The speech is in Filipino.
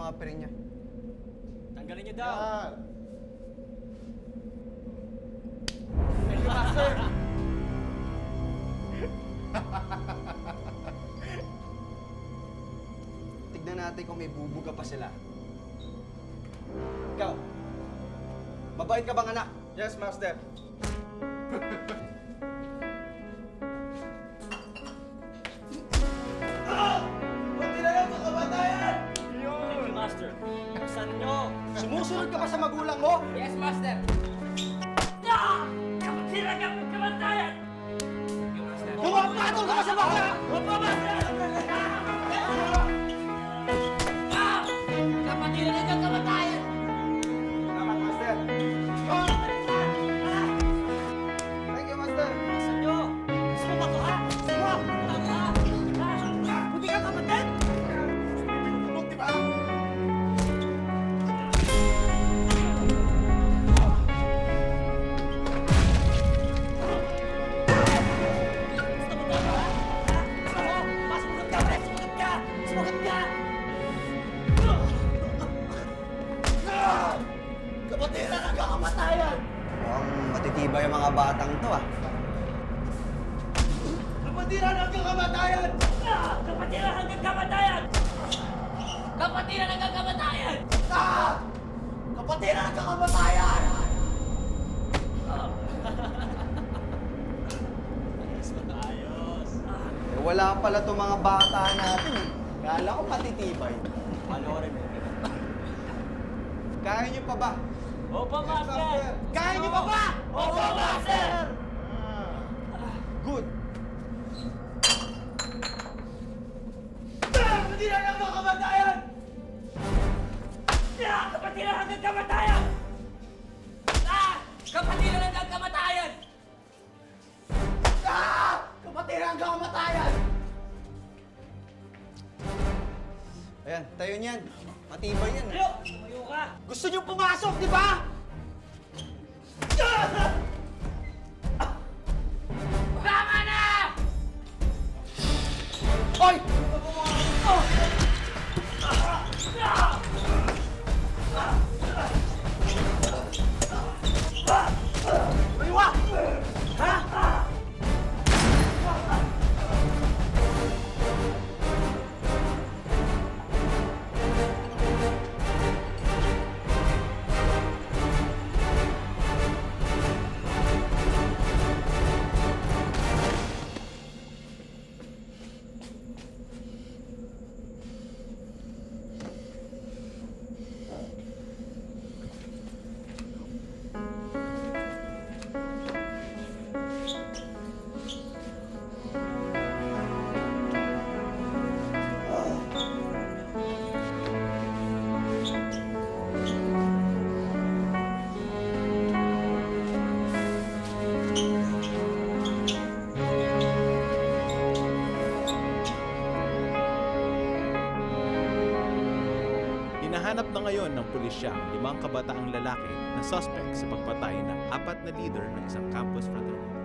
mga pere niya. Tanggalin niyo daw. Yan. Thank you, Master. Tignan natin kung may bubuga pa sila. Ikaw, mabait ka bang anak? Yes, Master. Thank you, Master. Buksan niyo. Sumusunod ka ba sa magulang mo? Yes, Master! Kapatira ka ng kamatayan! Pumapatol ka ba sa bakla? Opo, Master! Kapatiran hanggang kamatayan! Salamat, Master. Thank you, Master. Buksan niyo. Gusto mo ba ito, ha? Gusto mo? Buti ka kapatid! Tulog, di ba? Gusto mo ba ito, ha? Gusto mo? Masumunod ka, pre! Sumunod ka! Sumunod ka! Kapatira ng kamatayan! Mukhang matitibay ang mga batang to, ah. Kapatira ng kamatayan! Kapatira hanggang kamatayan! Kapatiran hanggang kamatayan! Kapatira ng kamatayan! Ayos! Eh, wala pala itong mga bata natin, eh. Kala ko matitibay. Palorin mo. Kaya niyo pa ba? Opo, Master! Kaya niyo pa ba? Opo, Master! Good. Kapatira ng kamatayan! Kapatira hanggang kamatayan! Kapatiran hanggang kamatayan! Kapatira ang kamatayan! Ayan, tayo niyan. Matibay yan. Tayo! Tumayo ka! Gusto niyo pumasok, di ba? Tama na! Oy! Maywa! Ha? Hinahanap na ngayon ng pulisya ang 5 kabataang lalaki na suspect sa pagpatay ng 4 na leader ng isang campus fraternity.